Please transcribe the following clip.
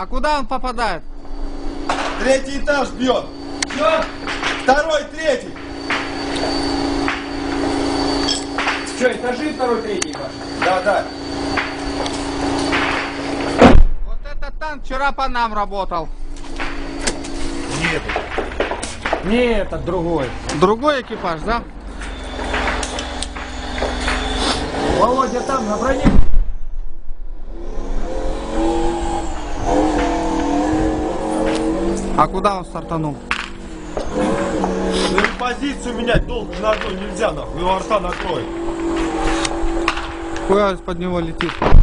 А куда он попадает? Третий этаж бьет. Что? Второй, третий. Что, этажи второй, третий, Паша? Да. Вот этот танк вчера по нам работал. Нет. Нет, это другой. Другой экипаж, да? Володя там, на броне. А куда он стартанул? Ну и позицию менять долго на одной нельзя, нахуй. Его арта накроет. Хуя из-под него летит.